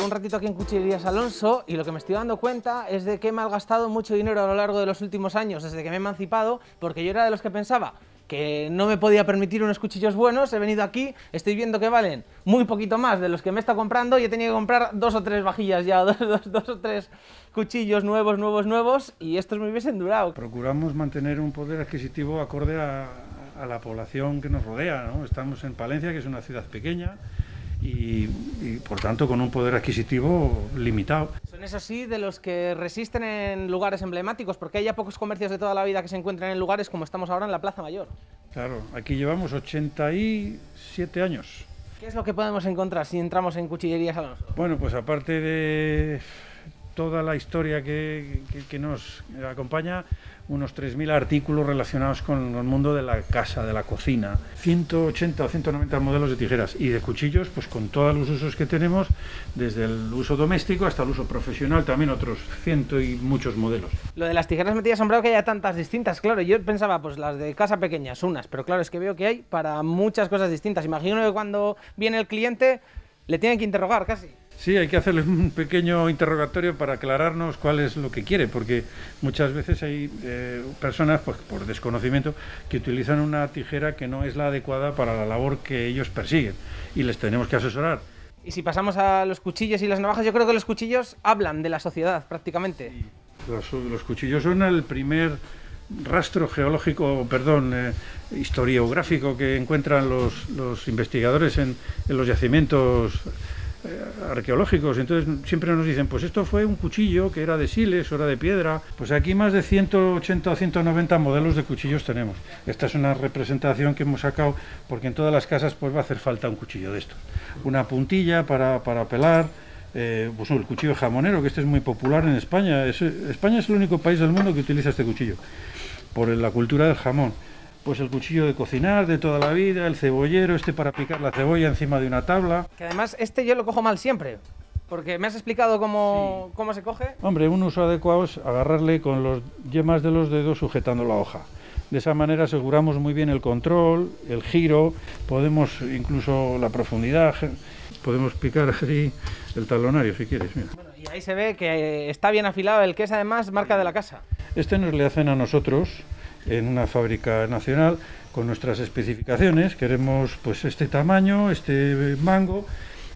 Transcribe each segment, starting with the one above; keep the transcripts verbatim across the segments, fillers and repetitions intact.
llevo un ratito aquí en Cuchillerías Alonso y lo que me estoy dando cuenta es de que he malgastado mucho dinero a lo largo de los últimos años, desde que me he emancipado, porque yo era de los que pensaba que no me podía permitir unos cuchillos buenos. He venido aquí, estoy viendo que valen muy poquito más de los que me está comprando y he tenido que comprar dos o tres vajillas ya, dos, dos, dos o tres cuchillos nuevos, nuevos, nuevos, y estos me hubiesen durado. Procuramos mantener un poder adquisitivo acorde a, a la población que nos rodea, ¿no? Estamos en Palencia, que es una ciudad pequeña, Y, y por tanto con un poder adquisitivo limitado. Son eso sí de los que resisten en lugares emblemáticos, porque hay ya pocos comercios de toda la vida que se encuentran en lugares como estamos ahora en la Plaza Mayor. Claro, aquí llevamos ochenta y siete años. ¿Qué es lo que podemos encontrar si entramos en Cuchillerías Alonso? Bueno, pues aparte de toda la historia que, que, que nos acompaña, unos tres mil artículos relacionados con el mundo de la casa, de la cocina, ciento ochenta o ciento noventa modelos de tijeras y de cuchillos, pues con todos los usos que tenemos, desde el uso doméstico hasta el uso profesional, también otros ciento y muchos modelos. Lo de las tijeras me tiene asombrado que haya tantas distintas, claro, yo pensaba pues las de casa pequeñas, unas, pero claro, es que veo que hay para muchas cosas distintas. Imagino que cuando viene el cliente le tienen que interrogar casi. Sí, hay que hacerle un pequeño interrogatorio para aclararnos cuál es lo que quiere, porque muchas veces hay eh, personas, pues por desconocimiento, que utilizan una tijera que no es la adecuada para la labor que ellos persiguen y les tenemos que asesorar. Y si pasamos a los cuchillos y las navajas, yo creo que los cuchillos hablan de la sociedad prácticamente. Sí, los, los cuchillos son el primer rastro geológico, perdón, eh, historiográfico que encuentran los, los investigadores en, en los yacimientos arqueológicos. Entonces siempre nos dicen, pues esto fue un cuchillo que era de siles o era de piedra. Pues aquí más de ciento ochenta o ciento noventa modelos de cuchillos tenemos. Esta es una representación que hemos sacado porque en todas las casas pues va a hacer falta un cuchillo de estos. Una puntilla para, para pelar, eh, pues el cuchillo jamonero, que este es muy popular en España. Es, España es el único país del mundo que utiliza este cuchillo por la cultura del jamón. Pues el cuchillo de cocinar de toda la vida, el cebollero, este para picar la cebolla encima de una tabla. Que además este yo lo cojo mal siempre, porque me has explicado cómo, sí. cómo se coge. Hombre, un uso adecuado es agarrarle con las yemas de los dedos sujetando la hoja. De esa manera aseguramos muy bien el control, el giro, podemos incluso la profundidad, podemos picar así el talonario si quieres. Mira. Bueno, y ahí se ve que está bien afilado, el que es además marca de la casa. Este nos le hacen a nosotros en una fábrica nacional con nuestras especificaciones. Queremos pues este tamaño, este mango.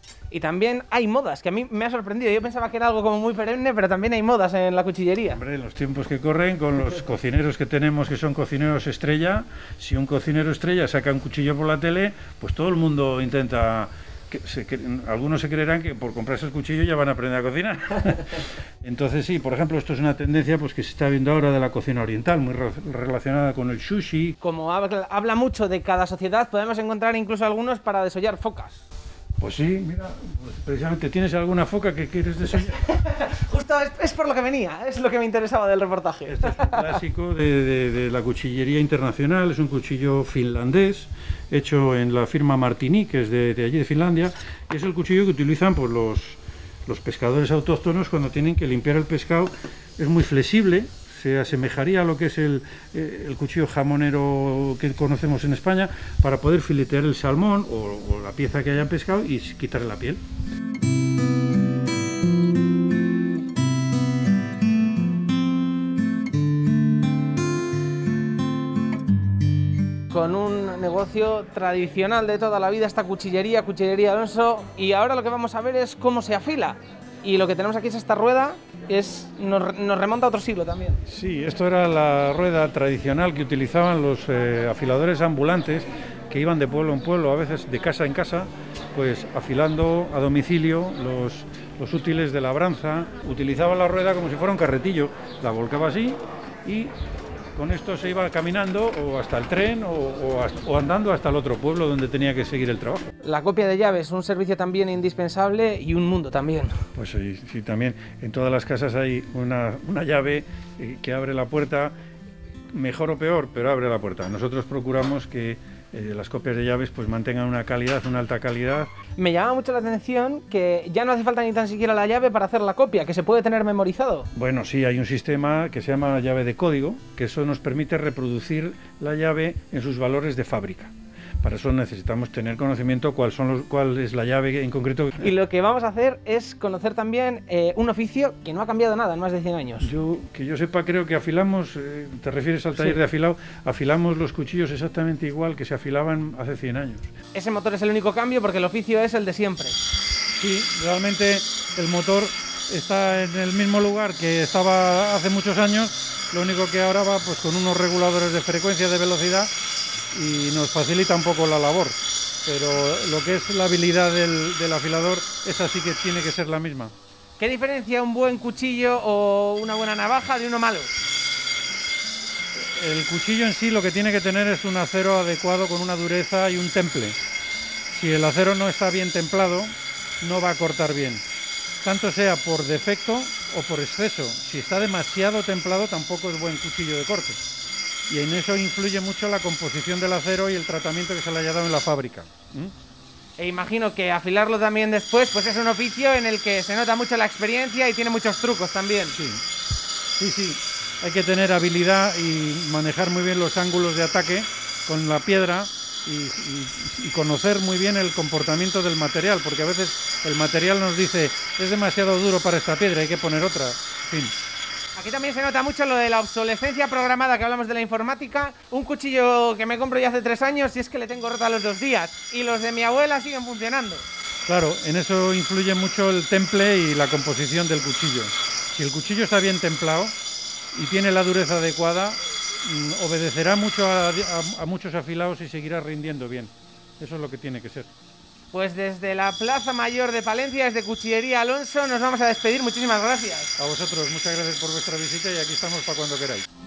Y también hay modas, que a mí me ha sorprendido. Yo pensaba que era algo como muy perenne, pero también hay modas en la cuchillería. Hombre, en los tiempos que corren, con los cocineros que tenemos, que son cocineros estrella, si un cocinero estrella saca un cuchillo por la tele, pues todo el mundo intenta... Que se, que, algunos se creerán que por comprarse el cuchillo ya van a aprender a cocinar. Entonces sí, por ejemplo, esto es una tendencia pues que se está viendo ahora de la cocina oriental, muy re relacionada con el sushi. Como habla, habla mucho de cada sociedad, podemos encontrar incluso algunos para desollar focas. Pues sí, mira, pues precisamente, ¿tienes alguna foca que quieres desollar? Justo es, es por lo que venía, es lo que me interesaba del reportaje. Este es un clásico de, de, de la cuchillería internacional, es un cuchillo finlandés, hecho en la firma Martini, que es de, de allí de Finlandia, y es el cuchillo que utilizan pues, los, los pescadores autóctonos cuando tienen que limpiar el pescado. Es muy flexible, se asemejaría a lo que es el, el cuchillo jamonero que conocemos en España, para poder filetear el salmón o, o la pieza que hayan pescado y quitarle la piel. Con un negocio tradicional de toda la vida, esta cuchillería, Cuchillería Alonso, y ahora lo que vamos a ver es cómo se afila. Y lo que tenemos aquí es esta rueda, es, nos, nos remonta a otro siglo también. Sí, esto era la rueda tradicional que utilizaban los eh, afiladores ambulantes, que iban de pueblo en pueblo, a veces de casa en casa, pues afilando a domicilio los, los útiles de labranza. Utilizaban la rueda como si fuera un carretillo, la volcaba así y con esto se iba caminando o hasta el tren o, o, o andando hasta el otro pueblo donde tenía que seguir el trabajo. La copia de llaves, un servicio también indispensable y un mundo también. Pues sí, sí, también en todas las casas hay una, una llave que abre la puerta, mejor o peor, pero abre la puerta. Nosotros procuramos que eh, las copias de llaves pues mantengan una calidad, una alta calidad. Me llama mucho la atención que ya no hace falta ni tan siquiera la llave para hacer la copia, que se puede tener memorizado. Bueno, sí, hay un sistema que se llama llave de código, que eso nos permite reproducir la llave en sus valores de fábrica. Para eso necesitamos tener conocimiento cuál, son los, cuál es la llave en concreto. Y lo que vamos a hacer es conocer también eh, un oficio que no ha cambiado nada en más de cien años. Yo, que yo sepa, creo que afilamos, eh, te refieres al taller Sí. de afilado, afilamos los cuchillos exactamente igual que se afilaban hace cien años. Ese motor es el único cambio porque el oficio es el de siempre. Sí, realmente el motor está en el mismo lugar que estaba hace muchos años, lo único que ahora va pues con unos reguladores de frecuencia, de velocidad, y nos facilita un poco la labor. Pero lo que es la habilidad del, del afilador, esa sí que tiene que ser la misma. ¿Qué diferencia un buen cuchillo o una buena navaja de uno malo? El cuchillo en sí lo que tiene que tener es un acero adecuado con una dureza y un temple. Si el acero no está bien templado, no va a cortar bien, tanto sea por defecto o por exceso. Si está demasiado templado tampoco es buen cuchillo de corte, y en eso influye mucho la composición del acero y el tratamiento que se le haya dado en la fábrica. ¿Mm? E imagino que afilarlo también después pues es un oficio en el que se nota mucho la experiencia y tiene muchos trucos también. Sí, sí, sí. Hay que tener habilidad y manejar muy bien los ángulos de ataque con la piedra. Y, y, y conocer muy bien el comportamiento del material, porque a veces el material nos dice es demasiado duro para esta piedra, hay que poner otra. En fin. Aquí también se nota mucho lo de la obsolescencia programada, que hablamos de la informática. Un cuchillo que me compro ya hace tres años y es que le tengo rota los dos días, y los de mi abuela siguen funcionando. Claro, en eso influye mucho el temple y la composición del cuchillo. Si el cuchillo está bien templado y tiene la dureza adecuada, obedecerá mucho a, a, a muchos afilados y seguirá rindiendo bien. Eso es lo que tiene que ser. Pues desde la Plaza Mayor de Palencia, desde Cuchillería Alonso, nos vamos a despedir. Muchísimas gracias. A vosotros, muchas gracias por vuestra visita y aquí estamos para cuando queráis.